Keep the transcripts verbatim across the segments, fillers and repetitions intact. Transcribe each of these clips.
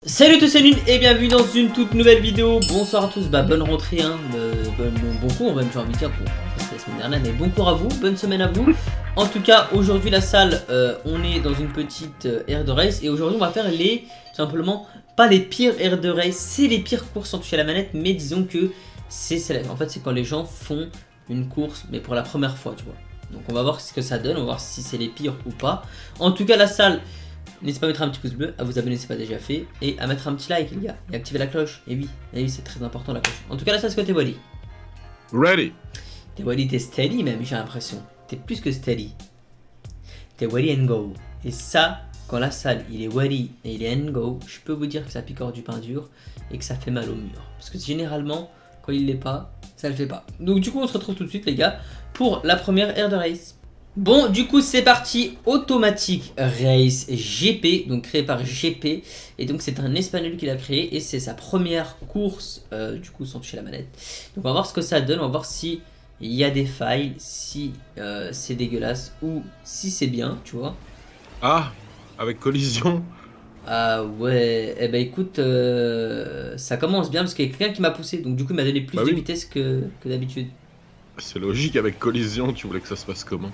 Salut tous, c'est Nul et bienvenue dans une toute nouvelle vidéo. Bonsoir à tous, bah bonne rentrée, hein, euh, bon, bon, bon cours, même j'ai envie de dire, pour la semaine dernière, mais bon cours à vous, bonne semaine à vous. En tout cas, aujourd'hui la salle, euh, on est dans une petite euh, aire de race et aujourd'hui on va faire les, tout simplement, pas les pires aires de race, c'est les pires courses sans toucher à la manette, mais disons que c'est, en fait c'est quand les gens font une course, mais pour la première fois, tu vois. Donc on va voir ce que ça donne, on va voir si c'est les pires ou pas. En tout cas la salle... N'hésitez pas à mettre un petit pouce bleu, à vous abonner si ce n'est pas déjà fait, et à mettre un petit like les gars, et activer la cloche, et oui, et oui c'est très important la cloche. En tout cas là ça c'est quoi t'es Wally? Ready. T'es Wally, t'es steady même j'ai l'impression, t'es plus que steady. T'es Wally and go, et ça, quand la salle il est Wally et il est and go, je peux vous dire que ça picore du pain dur, et que ça fait mal au mur. Parce que généralement, quand il l'est pas, ça le fait pas. Donc du coup on se retrouve tout de suite les gars, pour la première aire de race. Bon, du coup, c'est parti. Automatic Race G P, donc créé par G P. Et donc, c'est un Espagnol qui l'a créé. Et c'est sa première course, euh, du coup, sans toucher la manette. Donc, on va voir ce que ça donne. On va voir si il y a des failles, si euh, c'est dégueulasse ou si c'est bien, tu vois. Ah, avec collision. Ah ouais, eh ben écoute, euh, ça commence bien parce qu'il y a quelqu'un qui m'a poussé. Donc, du coup, il m'a donné plus Bah de oui. vitesse que, que d'habitude. C'est logique, avec collision, tu voulais que ça se passe comment?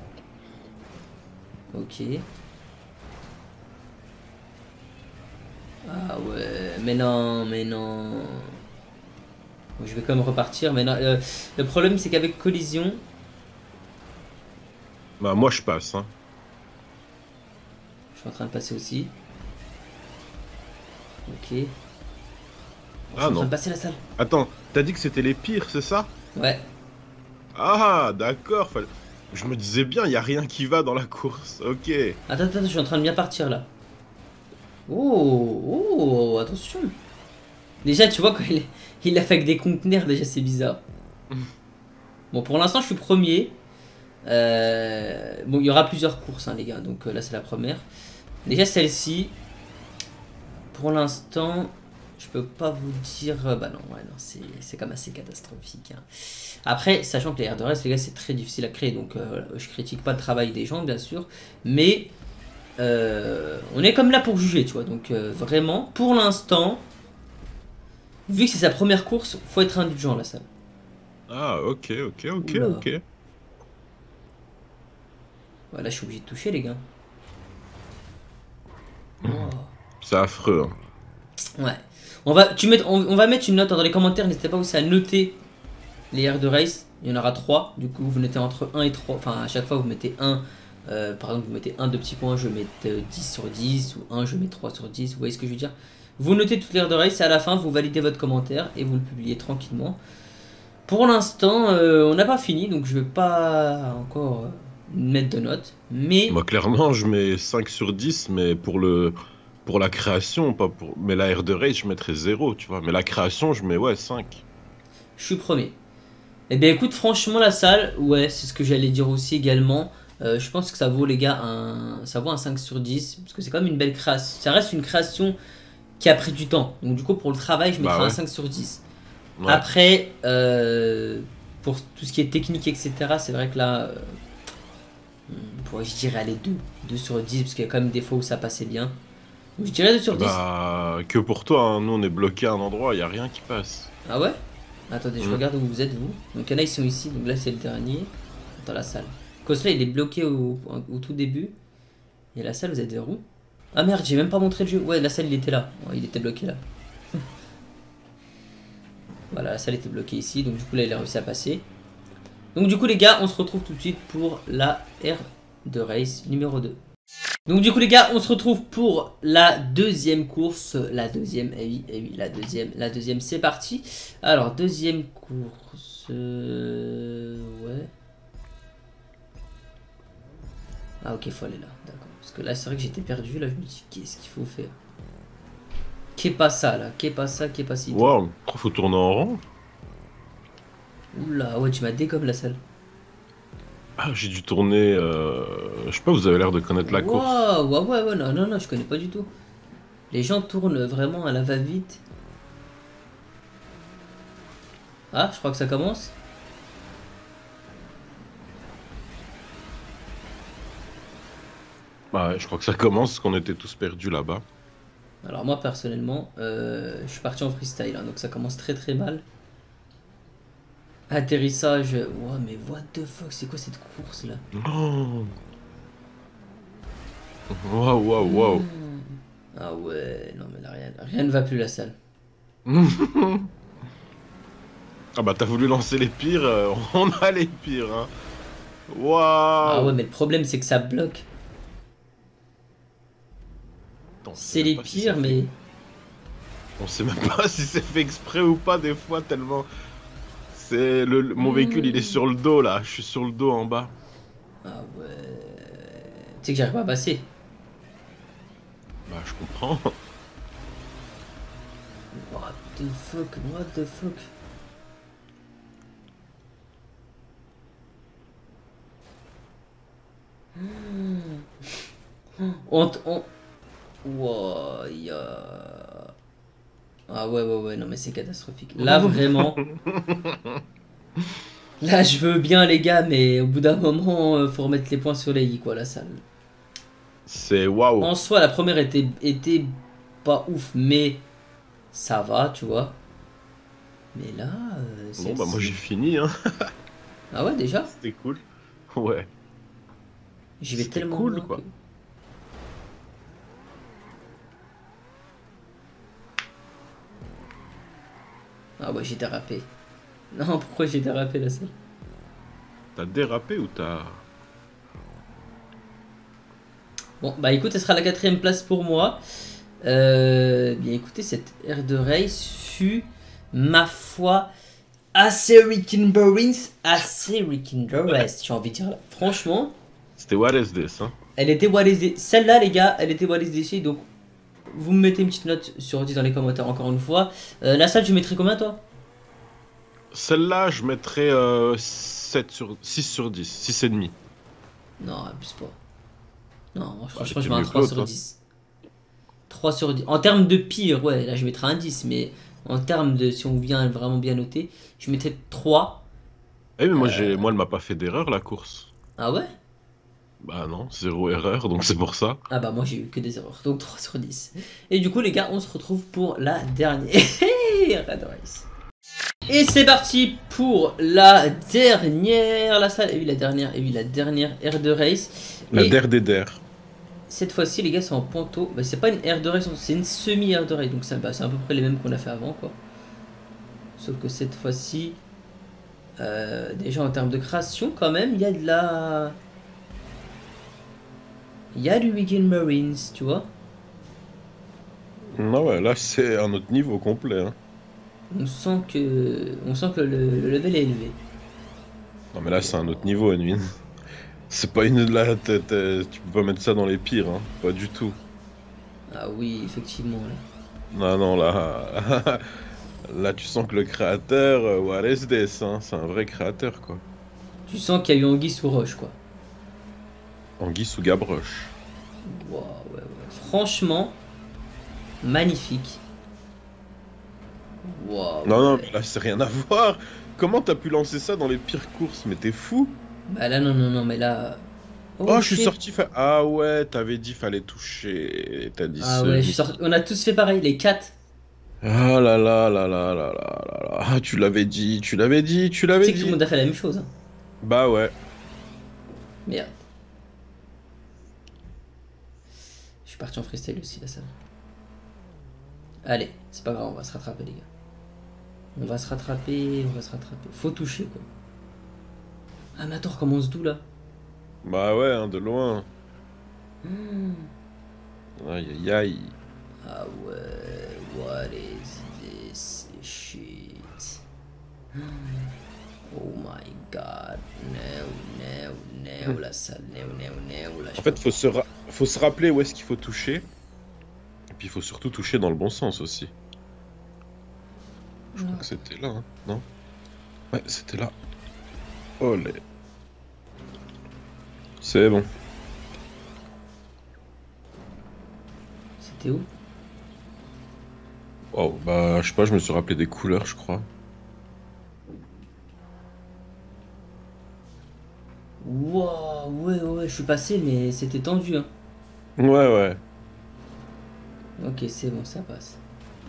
Ok. Ah ouais, mais non, mais non. Bon, je vais quand même repartir, mais non, euh, le problème c'est qu'avec collision... Bah moi je passe, hein. Je suis en train de passer aussi. Ok. Bon, je suis Ah en non. train de passer la salle. Attends, t'as dit que c'était les pires, c'est ça? Ouais. Ah, d'accord. fallait- Je me disais bien, y a rien qui va dans la course. Ok. Attends, attends, je suis en train de bien partir là. Oh, oh, attention. Déjà, tu vois, quand il, il a fait avec des conteneurs, déjà c'est bizarre. Bon, pour l'instant, je suis premier. Euh, bon, il y aura plusieurs courses, hein, les gars. Donc euh, là, c'est la première. Déjà, celle-ci, pour l'instant, je peux pas vous dire. euh, Bah non, ouais, non, c'est quand même assez catastrophique. Hein. Après, sachant que les aires de race, les gars, c'est très difficile à créer. Donc, euh, je critique pas le travail des gens, bien sûr. Mais euh, on est comme là pour juger, tu vois. Donc, euh, vraiment, pour l'instant, vu que c'est sa première course, faut être indulgent, la salle. Ah, ok, ok, ok, Oula. ok. Voilà, je suis obligé de toucher, les gars. Wow. C'est affreux, hein. Ouais. On va, tu mets, on, on va mettre une note dans les commentaires. N'hésitez pas aussi à noter les aires de race. Il y en aura trois. Du coup, vous notez entre un et trois. Enfin, à chaque fois, vous mettez un. Euh, par exemple, vous mettez un de petits points. Je mets euh, dix sur dix. Ou un, je mets trois sur dix. Vous voyez ce que je veux dire? Vous notez toutes les aires de race. Et à la fin, vous validez votre commentaire. Et vous le publiez tranquillement. Pour l'instant, euh, on n'a pas fini. Donc, je vais pas encore euh, mettre de notes. Mais. Moi, clairement, je mets cinq sur dix, mais pour le... Pour la création, pas pour... Mais la R de race, je mettrais zéro, tu vois. Mais la création, je mets, ouais, cinq. Je suis premier. Eh bien écoute, franchement la salle, ouais, c'est ce que j'allais dire aussi également. Euh, je pense que ça vaut les gars un, ça vaut un cinq sur dix. Parce que c'est quand même une belle création. Ça reste une création qui a pris du temps. Donc du coup pour le travail je mettrai Bah ouais. un cinq sur dix. Ouais. Après, euh, pour tout ce qui est technique et cetera. C'est vrai que là, euh, pour, je dirais aller deux. deux sur dix parce qu'il y a quand même des fois où ça passait bien. Donc je dirais deux sur dix. Bah, que pour toi, hein. Nous on est bloqué à un endroit, y a rien qui passe. Ah ouais? Attendez, je Mm. regarde où vous êtes, vous. Donc, il y en a, ils sont ici. Donc là, c'est le dernier. Dans la salle. Cosla, il est bloqué au, au tout début. Et la salle, vous êtes vers où? Ah merde, j'ai même pas montré le jeu. Ouais, la salle, il était là. Ouais, il était bloqué là. Voilà, la salle était bloquée ici. Donc, du coup, là, il a réussi à passer. Donc, du coup, les gars, on se retrouve tout de suite pour la R de race numéro deux. Donc du coup les gars, on se retrouve pour la deuxième course, la deuxième, eh oui, eh oui, la deuxième, la deuxième, c'est parti. Alors deuxième course, euh, ouais. Ah ok, faut aller là, d'accord. Parce que là c'est vrai que j'étais perdu, là je me dis qu'est-ce qu'il faut faire. Qu'est pas ça là, qu'est pas ça, qu'est pas ci. Wow, faut tourner en rond. Oula, ouais tu m'as dégomme la salle. Ah, j'ai dû tourner. Euh... Je sais pas, vous avez l'air de connaître la course. Waouh, ouais, ouais, ouais, non, non, non, je connais pas du tout. Les gens tournent vraiment à la va-vite. Ah, je crois que ça commence. Bah, ouais, je crois que ça commence, parce qu'on était tous perdus là-bas. Alors moi personnellement, euh, je suis parti en freestyle, hein, donc ça commence très très mal. Atterrissage, ouais mais what the fuck, c'est quoi cette course là? Oh. Waouh, waouh, waouh. Hmm. Ah ouais, non mais là rien, rien ne va plus la salle. Ah bah t'as voulu lancer les pires, euh, on a les pires, hein. Ah ouais Waouh. mais le problème c'est que ça bloque. Attends, on sait C'est même les pas si c'est pires fait. mais... On sait même pas si c'est fait exprès ou pas des fois tellement. C'est le, le- mon véhicule il est Hmm. sur le dos là, je suis sur le dos en bas. Ah ouais... Tu sais que j'arrive pas à passer. Bah je comprends. What the fuck, what the fuck. Hmm. On... t- on... Wow, y a... Ah ouais, ouais, ouais, non mais c'est catastrophique. Là vraiment, là je veux bien les gars, mais au bout d'un moment, euh, faut remettre les points sur les i, quoi, la salle. C'est waouh. En soi, la première était, était pas ouf, mais ça va, tu vois. Mais là, euh, Bon bah moi j'ai celle-ci... fini hein. Ah ouais, déjà? C'était cool. Ouais. J'y vais C'était tellement cool loin que... quoi. Ah ouais, j'ai dérapé. Non, pourquoi j'ai dérapé la salle? T'as dérapé ou t'as. Bon, bah écoute, ce sera la quatrième place pour moi. Euh, bien écoutez, cette aire de race fut, ma foi, assez Rick Burins, assez Rick j'ai envie de dire là. Franchement, C'était What is this hein. elle était what is this. Celle-là, les gars, elle était what is this. Donc, vous me mettez une petite note sur dix dans les commentaires encore une fois. Euh, la salle, tu mettrais combien toi? Celle-là je mettrais euh, sept sur... six sur dix, six et demi. Non, abuse pas. Non, moi, Bah, franchement, je t'es mets un mieux que trois l'autre, sur hein. dix. trois sur dix. En termes de pire, ouais, là je mettrais un dix, mais en termes de si on vient vraiment bien noter, je mettrais trois. Eh mais moi Euh, j'ai moi elle m'a pas fait d'erreur la course. Ah ouais? Bah non, zéro erreur, donc c'est pour ça. Ah bah moi j'ai eu que des erreurs, donc trois sur dix. Et du coup les gars, on se retrouve pour la dernière Red Race. Et c'est parti pour la dernière, la salle, et oui la dernière, et oui la dernière aire de race. La Et der des der. cette fois-ci les gars c'est en ponto, bah, c'est pas une aire de race, c'est une semi-aire de race, donc c'est bah, à peu près les mêmes qu'on a fait avant quoi. Sauf que cette fois-ci, euh, déjà en termes de création quand même, il y a de la... Il y a du Weekend Marines, tu vois. Non ouais, là c'est un autre niveau complet hein. On sent que, on sent que le, le level est élevé. Non mais là c'est un autre niveau Edwin. C'est pas une là, t'es- t'es- tu peux pas mettre ça dans les pires hein, pas du tout. Ah oui, effectivement. Là, Non non là, là tu sens que le créateur, euh, what is this hein, c'est un vrai créateur quoi. tu sens qu'il y a eu anguille sous roche, quoi. Anguille sous Gabroche. Wow, ouais, ouais. Franchement, magnifique. Wow, Non non ouais. mais là c'est rien à voir. Comment t'as pu lancer ça dans les pires courses? Mais t'es fou. Bah là, non, non, non, mais là... Oh, je suis shit. sorti. fa- Ah ouais, t'avais dit fallait toucher. T'as dit Ah ouais, je suis semi. sorti... On a tous fait pareil, les quatre. Ah là là là là là là là là. Ah, tu l'avais dit, tu l'avais dit, tu Tu l'avais sais que tout le dit. monde a fait la même chose, hein. Bah ouais. Merde. Je suis parti en freestyle aussi, là, ça. Allez, c'est pas grave, on va se rattraper, les gars. On va se rattraper, on va se rattraper. Faut toucher, quoi. Ah, mais attends, on recommence d'où, là? Bah ouais, hein, de loin. Hmm. Aïe aïe aïe. Ah ouais, what is this shit? Oh my god, no, no, no, la salle, no, no, no, la En fait, faut se, ra- faut se rappeler où est-ce qu'il faut toucher. Et puis il faut surtout toucher dans le bon sens aussi. Je crois que c'était là, hein, non? Ouais, c'était là. Olé. C'est bon. C'était où? Wow, bah je sais pas, je me suis rappelé des couleurs, je crois. Wow, ouais, ouais, je suis passé, mais c'était tendu, hein. Ouais, ouais. Ok, c'est bon, ça passe.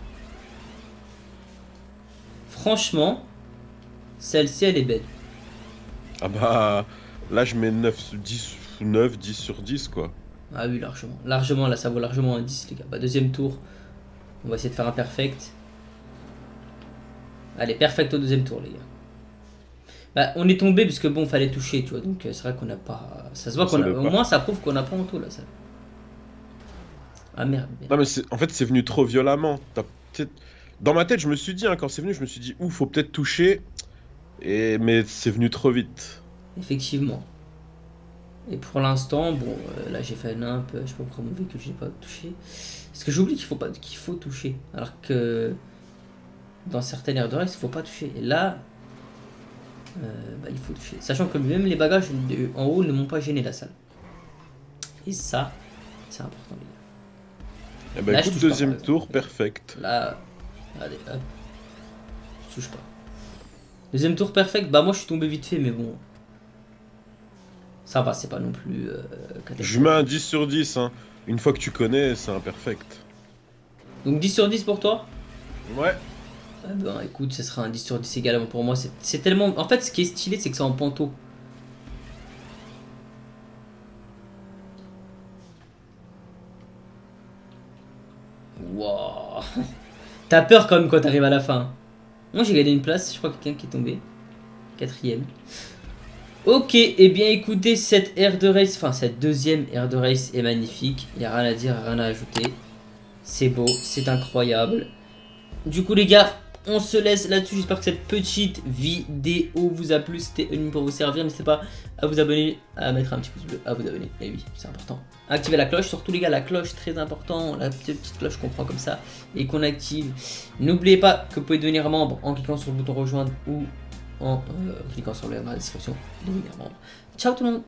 Franchement, celle-ci, elle est belle. Ah bah, là je mets neuf sur dix, neuf, dix sur dix quoi. Ah oui, largement. Largement, là, ça vaut largement un dix, les gars. Bah, deuxième tour, on va essayer de faire un perfect. Allez, perfect au deuxième tour, les gars. Bah, on est tombé parce que bon, fallait toucher, tu vois. Donc, c'est vrai qu'on n'a pas. Ça se voit qu'on a. Au moins, ça prouve qu'on n'a pas en tout, là, ça. Ah merde. merde. Non, mais c'est- en fait, c'est venu trop violemment. Dans ma tête, je me suis dit, hein, quand c'est venu, je me suis dit, ouh, faut peut-être toucher. Et... Mais c'est venu trop vite. Effectivement. Et pour l'instant, bon, euh, là j'ai fait un imp, je sais pas pourquoi mon véhicule j'ai pas touché. Parce que j'oublie qu'il faut pas qu'il faut toucher. Alors que dans certaines aires de race, il faut pas toucher. Et là, euh, bah, il faut toucher. Sachant que même les bagages de- en haut ne m'ont pas gêné la salle. Et ça, c'est important, les gars. Eh ben, Là, je écoute, touche pas, deuxième par tour, exemple. perfect. Là, allez, hop. Je touche pas. Deuxième tour perfect, bah moi je suis tombé vite fait, mais bon. Ça va, c'est pas non plus euh, Je mets un dix sur dix, hein. Une fois que tu connais, c'est un perfect. Donc dix sur dix pour toi? Ouais. Ah ben écoute, ce sera un dix sur dix également pour moi. C'est tellement... En fait, ce qui est stylé, c'est que c'est en panto. Wow. T'as peur quand même quand t'arrives à la fin. Moi j'ai gagné une place, je crois que quelqu'un qui est tombé. Quatrième. Ok, et eh bien écoutez, cette aire de race, enfin cette deuxième aire de race est magnifique. Il n'y a rien à dire, rien à ajouter. C'est beau, c'est incroyable. Du coup les gars, on se laisse là-dessus. J'espère que cette petite vidéo vous a plu. C'était une pour vous servir. N'hésitez pas à vous abonner, à mettre un petit pouce bleu, à vous abonner. Et oui, c'est important. Activez la cloche. Surtout les gars, la cloche, très important. La petite, petite cloche qu'on prend comme ça et qu'on active. N'oubliez pas que vous pouvez devenir membre en cliquant sur le bouton rejoindre ou en euh, cliquant sur le lien dans la description. Devenir membre. Ciao tout le monde.